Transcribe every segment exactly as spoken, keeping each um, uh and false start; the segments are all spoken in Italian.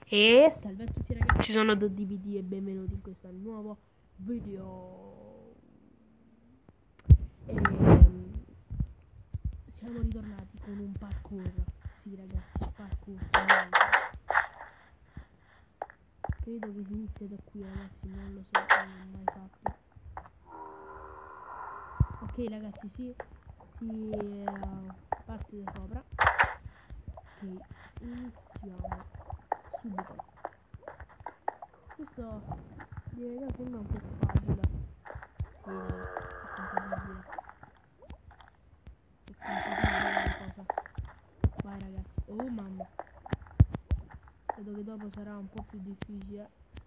E salve a tutti ragazzi, sono DoDVD e benvenuti in questo nuovo video. E, siamo ritornati con un parkour. Sì ragazzi, parkour finalmente. Credo che si inizi da qui ragazzi, non lo so, non l'ho mai fatto. Ok ragazzi, si, si uh, parte da sopra. Ok, iniziamo subito. Questo direi che sembra un po' facile. Sì, dai, è compatibile. È compatibile la cosa. Vai ragazzi. Oh mamma. Credo che dopo sarà un po' più difficile.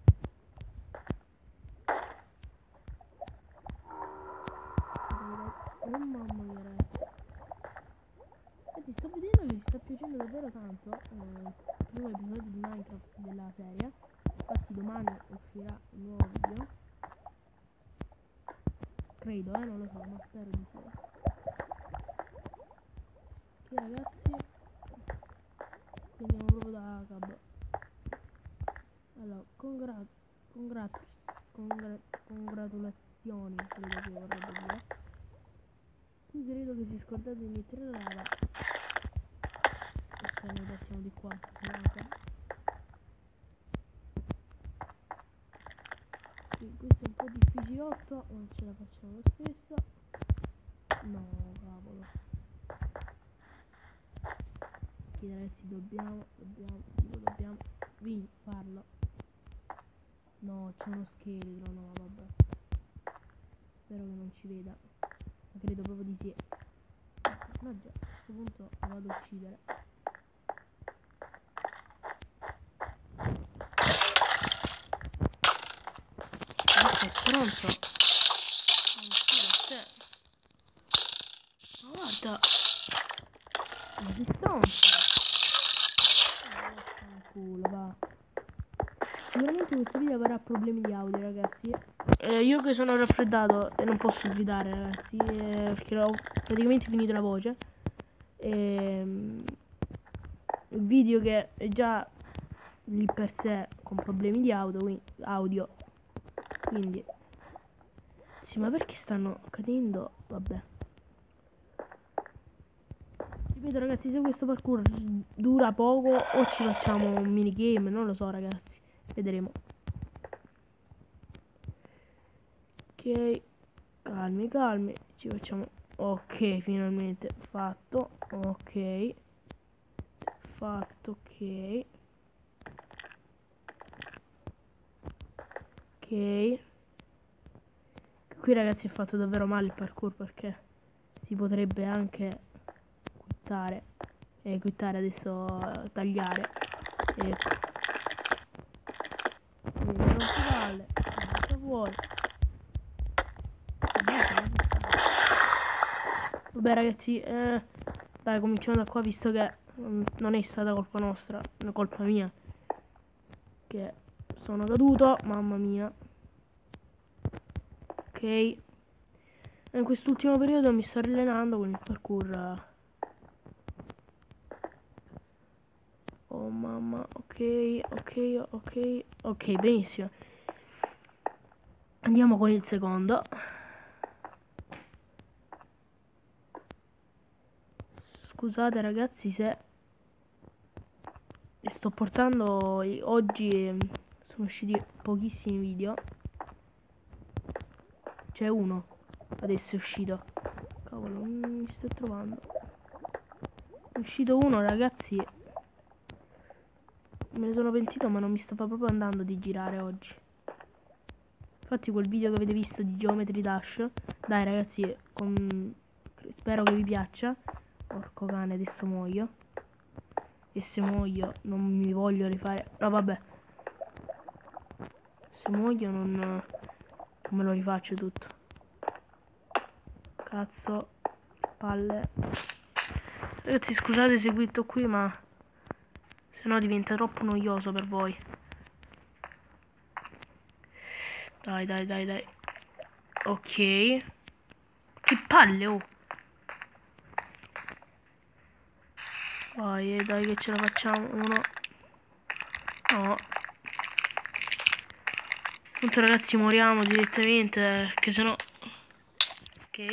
Oh mamma mia ragazzi. E ti sto vedendo che mi sta piacendo davvero tanto. Eh, il primo episodio di Minecraft della serie. Infatti domani uscirà un nuovo video. Credo, eh, non lo so, ma spero di sì. Ok ragazzi. Andiamo proprio da cab. Allora, congrat congrat congrat congratulazioni, credo che vorrebbe dire. Qui credo che si scordate di mettere la lava. Adesso noi partiamo di qua, scusate. Sì, questo è un po' difficilotto, non ce la facciamo lo stesso. No, cavolo. Ok ragazzi, dobbiamo, dobbiamo, dico dobbiamo, vi farlo. No, c'è uno scheletro, no, vabbè. Spero che non ci veda. Ma credo proprio di sì. Ma già, a questo punto lo vado a uccidere. Adesso è pronto. Ancora c'è. Ma guarda. Ma che stronzo. Culo, va. Sicuramente questo video avrà problemi di audio ragazzi. Eh, io che sono raffreddato e non posso gridare ragazzi, eh, perché ho praticamente finito la voce. E, il video che è già lì per sé con problemi di audio, quindi, audio, quindi sì, ma perché stanno cadendo? Vabbè, ripeto ragazzi, se questo parkour dura poco o ci facciamo un minigame, non lo so ragazzi, vedremo. Ok, calmi calmi, ci facciamo. Ok, finalmente fatto. Ok, fatto. Ok, ok. Qui ragazzi è fatto davvero male il parkour perché si potrebbe anche quittare e quittare adesso, tagliare. Ecco, quindi non si vale, cosa vuoi? Vabbè ragazzi, eh, dai, cominciamo da qua visto che non è stata colpa nostra, è una colpa mia che sono caduto, mamma mia. Ok, in quest'ultimo periodo mi sto allenando con il parkour. Oh mamma, ok, ok, ok, ok, benissimo. Andiamo con il secondo. Scusate ragazzi se sto portando oggi, sono usciti pochissimi video. C'è uno, adesso è uscito. Cavolo, mi sto trovando. È uscito uno ragazzi. Me ne sono pentito ma non mi stava proprio andando di girare oggi. Infatti quel video che avete visto di Geometry Dash, dai ragazzi, con... spero che vi piaccia. Porco cane, adesso muoio. E se muoio non mi voglio rifare. No vabbè, se muoio non, non me lo rifaccio tutto. Cazzo, palle. Ragazzi scusate se quitto qui, ma se no diventa troppo noioso per voi. Dai dai dai dai. Ok. Che palle, oh. Vai, dai che ce la facciamo. Uno. No. Appunto ragazzi moriamo direttamente, che sennò... Ok.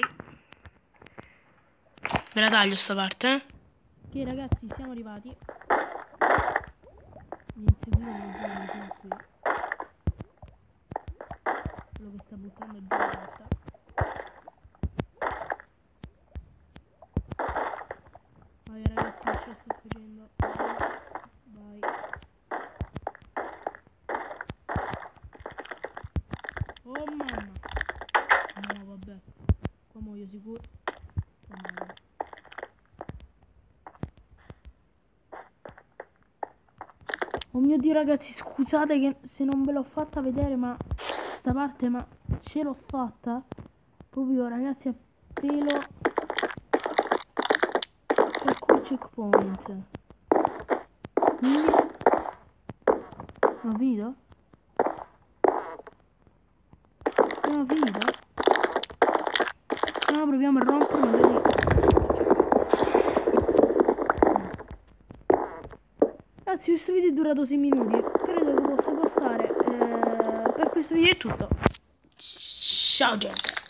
Ve la taglio sta parte, eh. Ok ragazzi, siamo arrivati. Mi inseguire non giuro fino a qui. Quello che sta buttando è già la porta. Vai ragazzi, che ce la sto facendo. Vai. Oh mamma. No vabbè. Qua muoio sicuro. Qua muoio. Oh mio Dio ragazzi, scusate che se non ve l'ho fatta vedere, ma sta parte, ma ce l'ho fatta proprio ragazzi a pelo parkour checkpoint. Quindi ho finito? Ho finito? No, proviamo a rompere magari. Ragazzi, questo video è durato sei minuti. Credo che possa bastare. Eh, per questo video è tutto. Ciao gente.